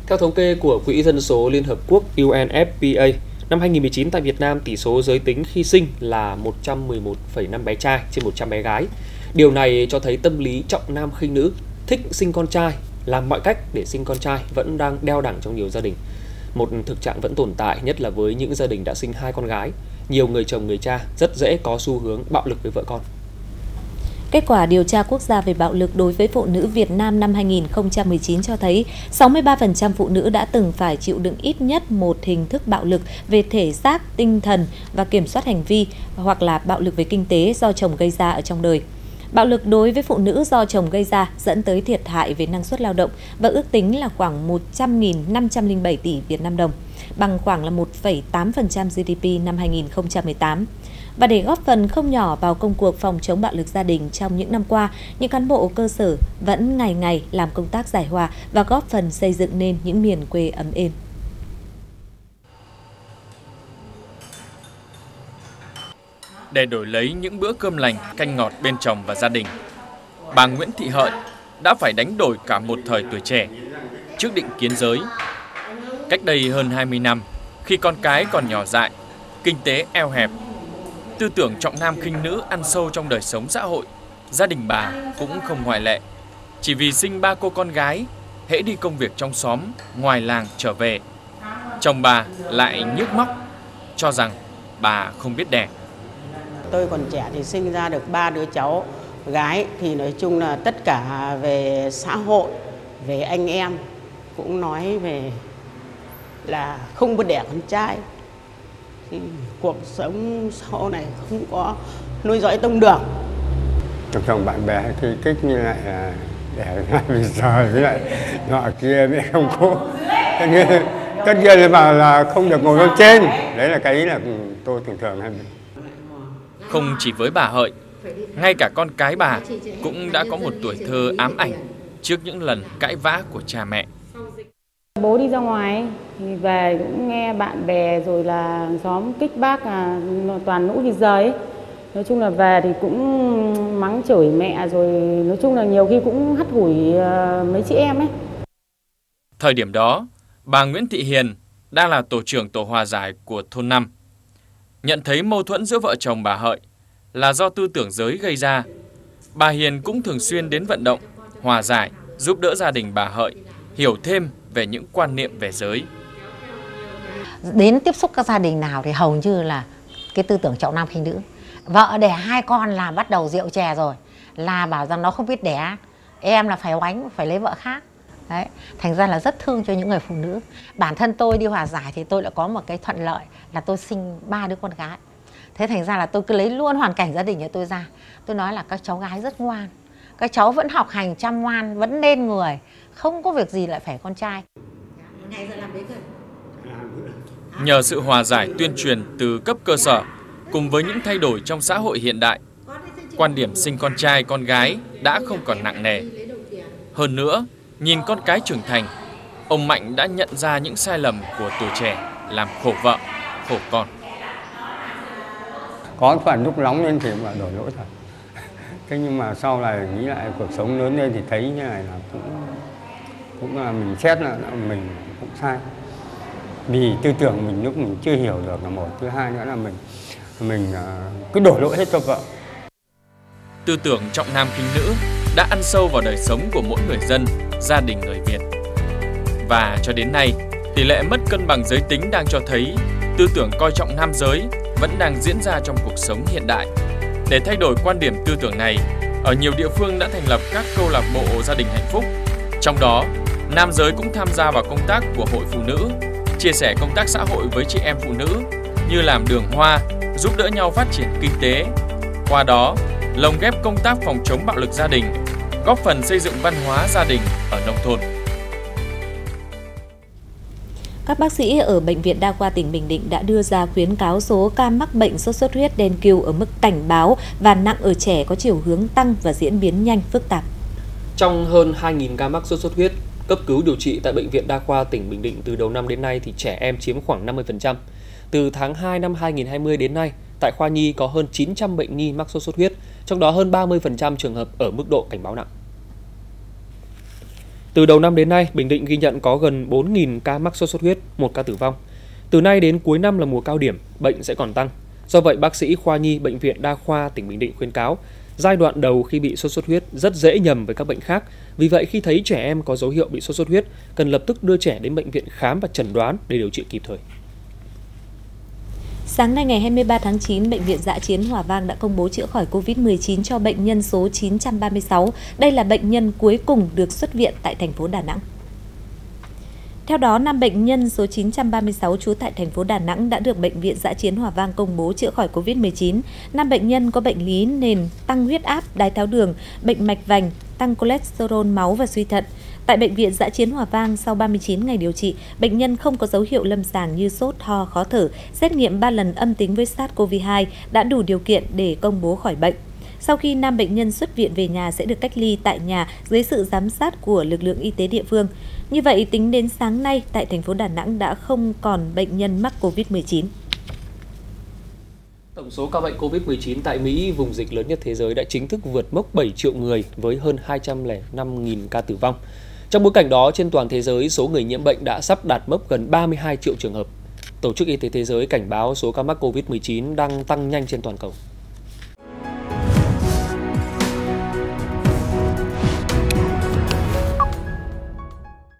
Theo thống kê của Quỹ Dân số Liên Hợp Quốc UNFPA, năm 2019 tại Việt Nam, tỷ số giới tính khi sinh là 111,5 bé trai trên 100 bé gái. Điều này cho thấy tâm lý trọng nam khinh nữ, thích sinh con trai, làm mọi cách để sinh con trai vẫn đang đeo đẳng trong nhiều gia đình. Một thực trạng vẫn tồn tại, nhất là với những gia đình đã sinh 2 con gái. Nhiều người chồng người cha rất dễ có xu hướng bạo lực với vợ con. Kết quả điều tra quốc gia về bạo lực đối với phụ nữ Việt Nam năm 2019 cho thấy 63% phụ nữ đã từng phải chịu đựng ít nhất một hình thức bạo lực về thể xác, tinh thần và kiểm soát hành vi hoặc là bạo lực về kinh tế do chồng gây ra ở trong đời. Bạo lực đối với phụ nữ do chồng gây ra dẫn tới thiệt hại về năng suất lao động và ước tính là khoảng 100.507 tỷ Việt Nam đồng, bằng khoảng là 1,8% GDP năm 2018. Và để góp phần không nhỏ vào công cuộc phòng chống bạo lực gia đình trong những năm qua, những cán bộ cơ sở vẫn ngày ngày làm công tác giải hòa và góp phần xây dựng nên những miền quê ấm êm. Để đổi lấy những bữa cơm lành, canh ngọt bên chồng và gia đình, bà Nguyễn Thị Hợi đã phải đánh đổi cả một thời tuổi trẻ trước định kiến giới. Cách đây hơn 20 năm, khi con cái còn nhỏ dại, kinh tế eo hẹp, tư tưởng trọng nam khinh nữ ăn sâu trong đời sống xã hội, gia đình bà cũng không ngoại lệ. Chỉ vì sinh 3 cô con gái, hễ đi công việc trong xóm, ngoài làng trở về, chồng bà lại nhức móc, cho rằng bà không biết đẻ. Tôi còn trẻ thì sinh ra được 3 đứa cháu gái, thì nói chung là tất cả về xã hội, về anh em cũng nói về là không có đẻ con trai. Thì cuộc sống sau này không có nuôi dõi tông đường. Thường thường bạn bè thì thích như lại là đẻ ra bây giờ với lại nọ kia mới không có. Tất nhiên là bảo là không được ngồi lên trên. Đấy là cái ý là tôi thường hay. Không chỉ với bà Hợi, ngay cả con cái bà cũng đã có một tuổi thơ ám ảnh trước những lần cãi vã của cha mẹ. Bố đi ra ngoài thì về cũng nghe bạn bè rồi là xóm kích bác là toàn nũ thì giời. Nói chung là về thì cũng mắng chửi mẹ, rồi nói chung là nhiều khi cũng hắt hủi mấy chị em ấy. Thời điểm đó, bà Nguyễn Thị Hiền đang là tổ trưởng tổ hòa giải của thôn 5. Nhận thấy mâu thuẫn giữa vợ chồng bà Hợi là do tư tưởng giới gây ra, bà Hiền cũng thường xuyên đến vận động, hòa giải, giúp đỡ gia đình bà Hợi hiểu thêm về những quan niệm về giới. Đến tiếp xúc các gia đình nào thì hầu như là cái tư tưởng trọng nam khinh nữ. Vợ đẻ 2 con là bắt đầu rượu chè rồi, là bảo rằng nó không biết đẻ, em là phải oánh, phải lấy vợ khác. Đấy, thành ra là rất thương cho những người phụ nữ. Bản thân tôi đi hòa giải thì tôi lại có một cái thuận lợi là tôi sinh 3 đứa con gái. Thế thành ra là tôi cứ lấy luôn hoàn cảnh gia đình của tôi ra. Tôi nói là các cháu gái rất ngoan, các cháu vẫn học hành chăm ngoan, vẫn nên người, không có việc gì lại phải con trai. Nhờ sự hòa giải tuyên truyền từ cấp cơ sở cùng với những thay đổi trong xã hội hiện đại, quan điểm sinh con trai con gái đã không còn nặng nề. Hơn nữa, nhìn con cái trưởng thành, ông Mạnh đã nhận ra những sai lầm của tuổi trẻ làm khổ vợ, khổ con. Có phần lúc nóng lên thì mà đổ lỗi thật. Thế nhưng mà sau này nghĩ lại cuộc sống lớn lên thì thấy như này là cũng là mình xét là mình cũng sai. Vì tư tưởng mình lúc mình chưa hiểu được là một, thứ hai nữa là mình cứ đổ lỗi hết cho vợ. Tư tưởng trọng nam khinh nữ đã ăn sâu vào đời sống của mỗi người dân, gia đình người Việt. Và cho đến nay, tỷ lệ mất cân bằng giới tính đang cho thấy tư tưởng coi trọng nam giới vẫn đang diễn ra trong cuộc sống hiện đại. Để thay đổi quan điểm tư tưởng này, ở nhiều địa phương đã thành lập các câu lạc bộ gia đình hạnh phúc. Trong đó, nam giới cũng tham gia vào công tác của hội phụ nữ, chia sẻ công tác xã hội với chị em phụ nữ như làm đường hoa, giúp đỡ nhau phát triển kinh tế. Qua đó, lồng ghép công tác phòng chống bạo lực gia đình, góp phần xây dựng văn hóa gia đình ở nông thôn. Các bác sĩ ở Bệnh viện Đa khoa tỉnh Bình Định đã đưa ra khuyến cáo số ca mắc bệnh sốt xuất huyết đen cừu ở mức cảnh báo và nặng ở trẻ có chiều hướng tăng và diễn biến nhanh phức tạp. Trong hơn 2.000 ca mắc sốt xuất huyết cấp cứu điều trị tại Bệnh viện Đa khoa tỉnh Bình Định từ đầu năm đến nay thì trẻ em chiếm khoảng 50%. Từ tháng 2 năm 2020 đến nay, tại khoa nhi có hơn 900 bệnh nhi mắc sốt xuất huyết, trong đó hơn 30% trường hợp ở mức độ cảnh báo nặng. Từ đầu năm đến nay, Bình Định ghi nhận có gần 4.000 ca mắc sốt xuất huyết, 1 ca tử vong. Từ nay đến cuối năm là mùa cao điểm, bệnh sẽ còn tăng. Do vậy, bác sĩ khoa nhi Bệnh viện Đa khoa tỉnh Bình Định khuyến cáo, giai đoạn đầu khi bị sốt xuất huyết rất dễ nhầm với các bệnh khác. Vì vậy, khi thấy trẻ em có dấu hiệu bị sốt xuất huyết, cần lập tức đưa trẻ đến bệnh viện khám và chẩn đoán để điều trị kịp thời. Sáng nay ngày 23 tháng 9, Bệnh viện Dã chiến Hòa Vang đã công bố chữa khỏi COVID-19 cho bệnh nhân số 936. Đây là bệnh nhân cuối cùng được xuất viện tại thành phố Đà Nẵng. Theo đó, 5 bệnh nhân số 936 trú tại thành phố Đà Nẵng đã được Bệnh viện Dã chiến Hòa Vang công bố chữa khỏi COVID-19. 5 bệnh nhân có bệnh lý nền tăng huyết áp, đái tháo đường, bệnh mạch vành, tăng cholesterol máu và suy thận. Tại Bệnh viện Dã chiến Hòa Vang, sau 39 ngày điều trị, bệnh nhân không có dấu hiệu lâm sàng như sốt, ho, khó thở, xét nghiệm 3 lần âm tính với SARS-CoV-2 đã đủ điều kiện để công bố khỏi bệnh. Sau khi 5 bệnh nhân xuất viện về nhà sẽ được cách ly tại nhà dưới sự giám sát của lực lượng y tế địa phương. Như vậy, tính đến sáng nay, tại thành phố Đà Nẵng đã không còn bệnh nhân mắc COVID-19. Tổng số ca bệnh COVID-19 tại Mỹ, vùng dịch lớn nhất thế giới, đã chính thức vượt mốc 7 triệu người với hơn 205.000 ca tử vong. Trong bối cảnh đó, trên toàn thế giới, số người nhiễm bệnh đã sắp đạt mốc gần 32 triệu trường hợp. Tổ chức Y tế Thế giới cảnh báo số ca mắc COVID-19 đang tăng nhanh trên toàn cầu.